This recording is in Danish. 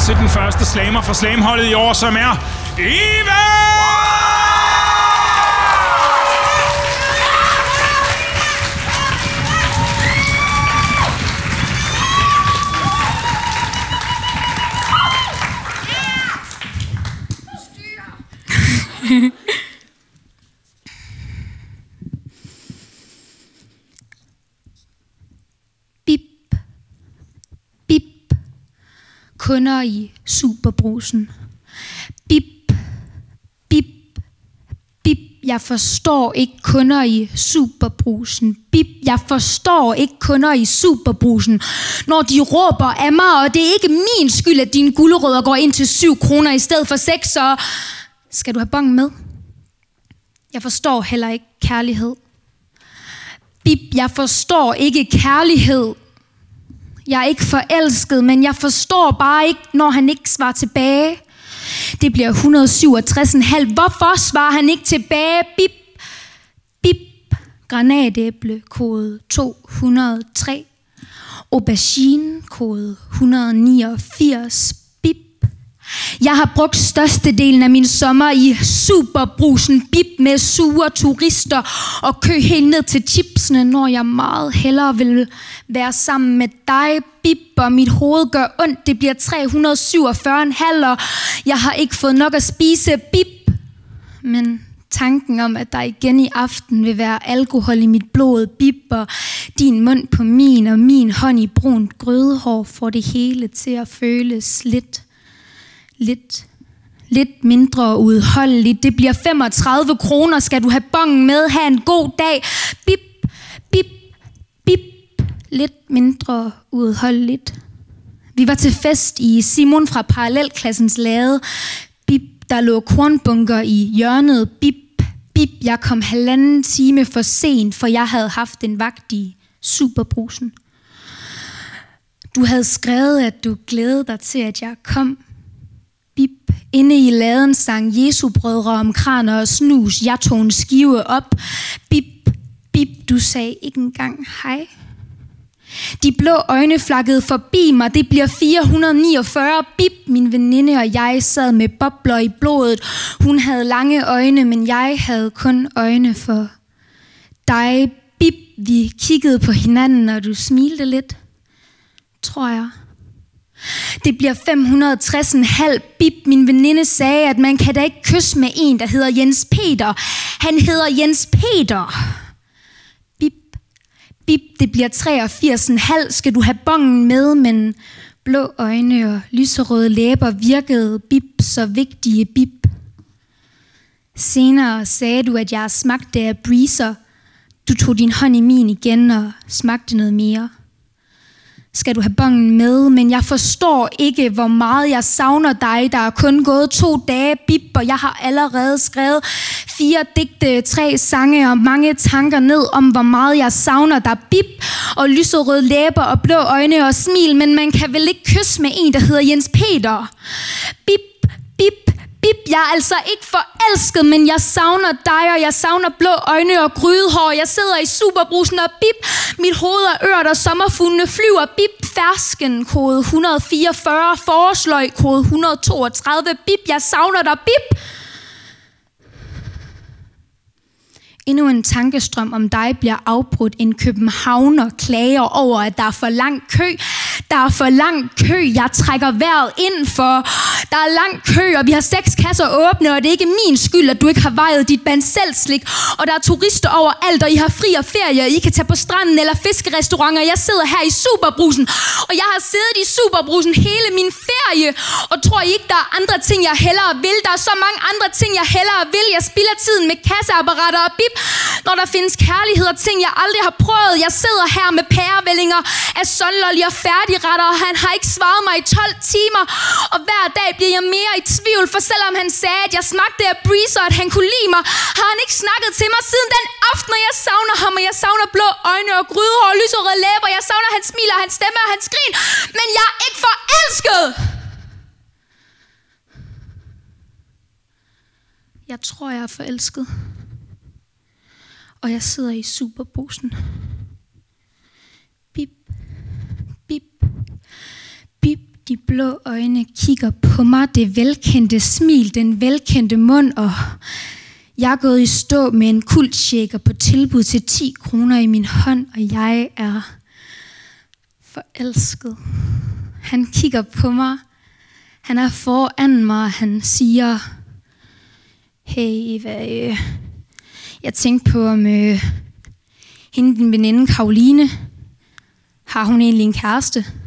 til den første slammer fra slamholdet i år, som er Eva! Bip, bip, kunder i Superbrugsen. Bip, bip, bip, jeg forstår ikke kunder i Superbrugsen. Bip, jeg forstår ikke kunder i Superbrugsen. Når de råber af mig, og det er ikke min skyld, at dine gulerødder går ind til 7 kroner i stedet for 6, så skal du have bongen med? Jeg forstår heller ikke kærlighed. Bip, jeg forstår ikke kærlighed. Jeg er ikke forelsket, men jeg forstår bare ikke, når han ikke svarer tilbage. Det bliver 167,5. Hvorfor svarer han ikke tilbage? Bip, bip, granatæble, kode 203. Aubergine, kode 189. Bip. Jeg har brugt størstedelen af min sommer i Superbrugsen. Bip med sure turister og kø helt ned til chipsene, når jeg meget hellere vil være sammen med dig. Bip, og mit hoved gør ondt. Det bliver 347,5, og jeg har ikke fået nok at spise. Bip. Men tanken om, at der igen i aften vil være alkohol i mit blod. Bip, og din mund på min, og min hånd i brunt grødehår, får det hele til at føles lidt mindre udholdeligt. Det bliver 35 kroner. Skal du have bongen med? Ha' en god dag. Bip, bip, bip. Lidt mindre udholdeligt. Vi var til fest i Simon fra parallelklassens lade. Bip, der lå kornbunker i hjørnet. Bip, bip, jeg kom 1,5 time for sent, for jeg havde haft en vagt i Superbrugsen. Du havde skrevet, at du glædede dig til, at jeg kom. Bip, inde i laden sang Jesu brødre om kraner og snus. Jeg tog en skive op. Bip, bip, du sagde ikke engang hej. De blå øjne flakkede forbi mig. Det bliver 449. Bip, min veninde og jeg sad med bobler i blodet. Hun havde lange øjne, men jeg havde kun øjne for dig. Bip, vi kiggede på hinanden, og du smilte lidt, tror jeg. Det bliver 560,5. Bip, min veninde sagde, at man kan da ikke kysse med en, der hedder Jens Peter. Han hedder Jens Peter. Bip, bip, det bliver 83,5. Skal du have bongen med? Men blå øjne og lyserøde læber virkede bip så vigtige. Bip. Senere sagde du, at jeg smagte af breezer. Du tog din hånd i min igen og smagte noget mere. Skal du have bongen med? Men jeg forstår ikke, hvor meget jeg savner dig. Der er kun gået 2 dage, bip, og jeg har allerede skrevet 4 digte, 3 sange og mange tanker ned om, hvor meget jeg savner dig. Bip, og lyserøde læber og blå øjne og smil, men man kan vel ikke kysse med en, der hedder Jens Peter. Bip, bip, bip, jeg er altså ikke forelsket, men jeg savner dig, og jeg savner blå øjne og grydehår. Jeg sidder i Superbrugsen og bip, mit hoved er ørt, og sommerfuglene flyver. Bip, fersken, kode 144, forårsløg, kode 132. Bip, jeg savner dig, bip. Endnu en tankestrøm om dig bliver afbrudt. En københavner klager over, at der er for lang kø. Der er for lang kø. Jeg trækker vejret ind for. Der er lang kø, og vi har 6 kasser åbne, og det er ikke min skyld, at du ikke har vejet dit bandselslik. Og der er turister overalt, og I har fri og ferie. I kan tage på stranden eller fiskerestauranter. Jeg sidder her i Superbrugsen, og jeg har siddet i Superbrugsen hele min ferie. Og tror I ikke, der er andre ting, jeg hellere vil? Der er så mange andre ting, jeg hellere vil. Jeg spilder tiden med kasseapparater og bip, når der findes kærlighed og ting, jeg aldrig har prøvet. Jeg sidder her med pærevællinger af sunlolly og færdigretter, og han har ikke svaret mig i 12 timer. Og hver dag bliver jeg mere i tvivl, for selvom han sagde, at jeg smagte af breezer, at han kunne lide mig, har han ikke snakket til mig siden den aften, og jeg savner ham, og jeg savner blå øjne og grydehår og lyserøde læber. Jeg savner hans smil og hans stemme og hans grin, men jeg er ikke forelsket. Jeg tror, jeg er forelsket. Og jeg sidder i Superbrugsen. Bip, bip, bip, de blå øjne kigger på mig, det velkendte smil, den velkendte mund, og jeg er gået i stå med en kultshaker på tilbud til 10 kroner i min hånd, og jeg er forelsket. Han kigger på mig, han er foran mig, og han siger, hey Eva, jeg tænkte på, om hende, din veninde Karoline, har hun egentlig en kæreste?